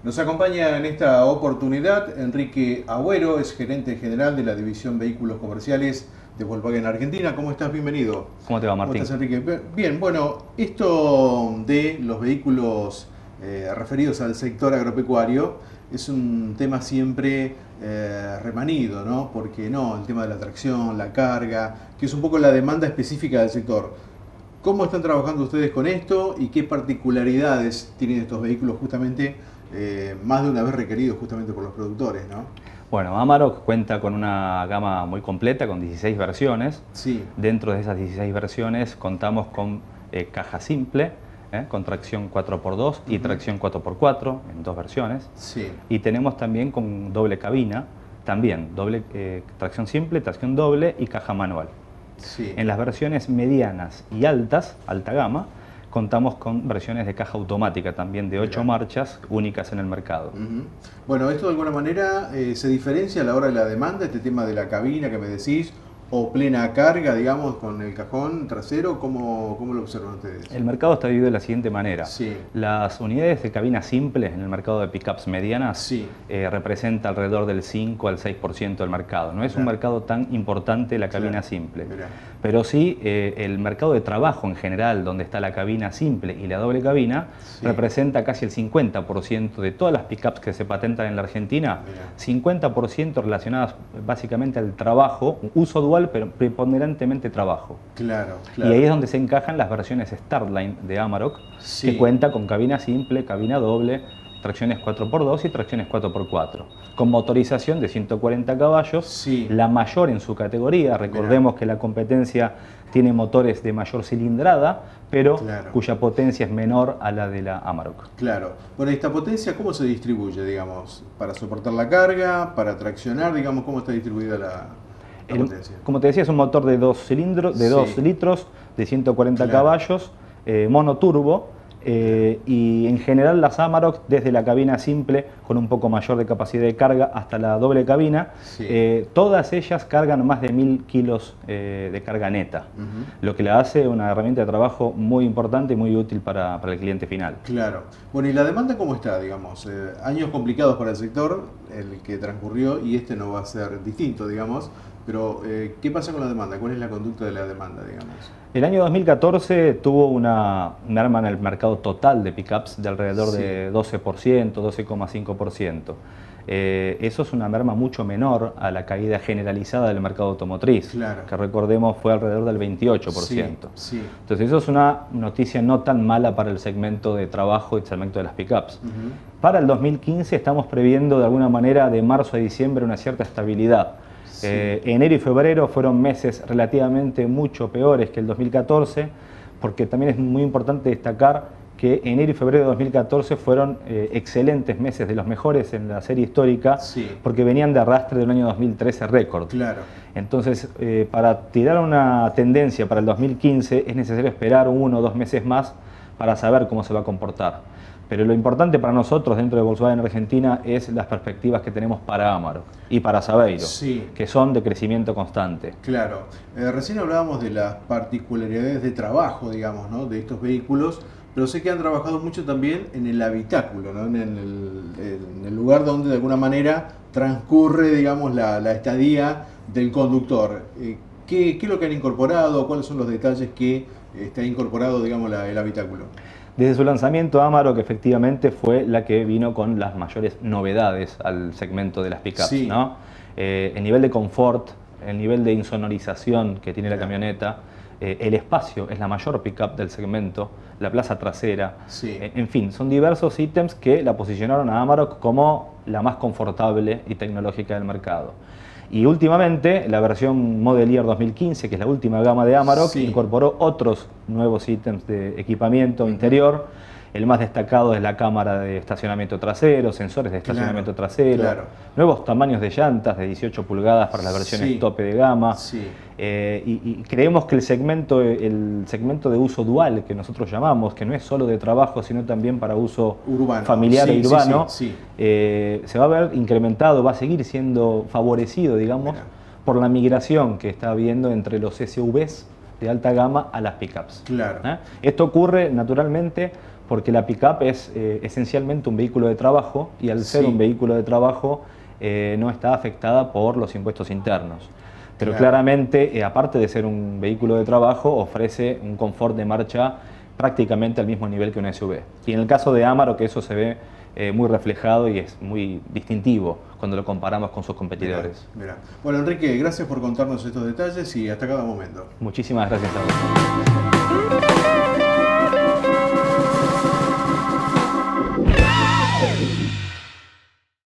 Nos acompaña en esta oportunidad Enrique Agüero, es gerente general de la División Vehículos Comerciales de Volkswagen Argentina. ¿Cómo estás? Bienvenido. ¿Cómo te va, Martín? ¿Cómo estás, Enrique? Bien, bueno, esto de los vehículos referidos al sector agropecuario es un tema siempre remanido, ¿no? Porque no, el tema de la tracción, la carga, que es un poco la demanda específica del sector. ¿Cómo están trabajando ustedes con esto y qué particularidades tienen estos vehículos justamente más de una vez requeridos justamente por los productores, ¿no? Bueno, Amarok cuenta con una gama muy completa, con 16 versiones. Sí. Dentro de esas 16 versiones contamos con caja simple, con tracción 4x2 y tracción 4x4 en dos versiones. Sí. Y tenemos también con doble cabina, también doble tracción simple, tracción doble y caja manual. Sí. En las versiones medianas y altas, alta gama, contamos con versiones de caja automática también de 8 marchas únicas en el mercado. Bueno, esto de alguna manera se diferencia a la hora de la demanda, este tema de la cabina que me decís, o plena carga, digamos, con el cajón trasero. ¿Cómo lo observan ustedes? El mercado está dividido de la siguiente manera. Sí. Las unidades de cabina simple en el mercado de pickups medianas Sí. Representa alrededor del 5 al 6% del mercado. No es un mercado tan importante la cabina simple. Pero sí el mercado de trabajo en general, donde está la cabina simple y la doble cabina, representa casi el 50% de todas las pickups que se patentan en la Argentina. 50% relacionadas básicamente al trabajo, uso dual, pero preponderantemente trabajo. Claro. Y ahí es donde se encajan las versiones Starline de Amarok, que cuenta con cabina simple, cabina doble, tracciones 4x2 y tracciones 4x4, con motorización de 140 caballos, la mayor en su categoría. Recordemos que la competencia tiene motores de mayor cilindrada, pero cuya potencia es menor a la de la Amarok. Claro. Bueno, esta potencia, ¿cómo se distribuye, digamos? ¿Para soportar la carga? ¿Para traccionar? Digamos, ¿cómo está distribuida la potencia? Como te decía, es un motor de 2 cilindros, de 2 litros, de 140 caballos, monoturbo. Y en general las Amarok, desde la cabina simple con un poco mayor de capacidad de carga hasta la doble cabina, todas ellas cargan más de 1000 kilos de carga neta, lo que la hace una herramienta de trabajo muy importante y muy útil para el cliente final. Claro. Bueno, ¿y la demanda cómo está, digamos? Años complicados para el sector, el que transcurrió, y este no va a ser distinto, digamos. Pero, ¿qué pasa con la demanda? ¿Cuál es la conducta de la demanda, digamos? El año 2014 tuvo una merma en el mercado total de pickups de alrededor de 12%, 12,5%. Eso es una merma mucho menor a la caída generalizada del mercado automotriz, que recordemos fue alrededor del 28%. Entonces eso es una noticia no tan mala para el segmento de trabajo y el segmento de las pickups. Para el 2015 estamos previendo de alguna manera de marzo a diciembre una cierta estabilidad. Enero y febrero fueron meses relativamente mucho peores que el 2014, porque también es muy importante destacar que enero y febrero de 2014 fueron excelentes meses, de los mejores en la serie histórica, porque venían de arrastre del año 2013 récord. Entonces, para tirar una tendencia para el 2015 es necesario esperar 1 o 2 meses más para saber cómo se va a comportar. Pero lo importante para nosotros dentro de Volkswagen Argentina es las perspectivas que tenemos para Amarok y para Saveiro, que son de crecimiento constante. Claro. Recién hablábamos de las particularidades de trabajo, digamos, ¿no?, de estos vehículos, pero sé que han trabajado mucho también en el habitáculo, ¿no?, en el lugar donde de alguna manera transcurre, digamos, la estadía del conductor. ¿Qué es lo que han incorporado? ¿Cuáles son los detalles que está incorporado, digamos, el habitáculo? Desde su lanzamiento, Amarok efectivamente fue la que vino con las mayores novedades al segmento de las pickups, ¿no? El nivel de confort, el nivel de insonorización que tiene la camioneta, el espacio es la mayor pickup del segmento, la plaza trasera, en fin, son diversos ítems que la posicionaron a Amarok como la más confortable y tecnológica del mercado. Y últimamente, la versión Model Year 2015, que es la última gama de Amarok, incorporó otros nuevos ítems de equipamiento interior. El más destacado es la cámara de estacionamiento trasero, sensores de estacionamiento trasero, nuevos tamaños de llantas de 18 pulgadas para las versiones tope de gama. Y creemos que el segmento de uso dual, que nosotros llamamos, que no es solo de trabajo, sino también para uso urbano, familiar e urbano, se va a ver incrementado, va a seguir siendo favorecido, digamos, por la migración que está habiendo entre los SUVs de alta gama a las pickups. Esto ocurre naturalmente porque la pick-up es esencialmente un vehículo de trabajo y al ser un vehículo de trabajo no está afectada por los impuestos internos. Pero claramente, aparte de ser un vehículo de trabajo, ofrece un confort de marcha prácticamente al mismo nivel que un SUV. Y en el caso de Amarok, que eso se ve muy reflejado y es muy distintivo cuando lo comparamos con sus competidores. Mirá. Bueno, Enrique, gracias por contarnos estos detalles y hasta cada momento. Muchísimas gracias a vos.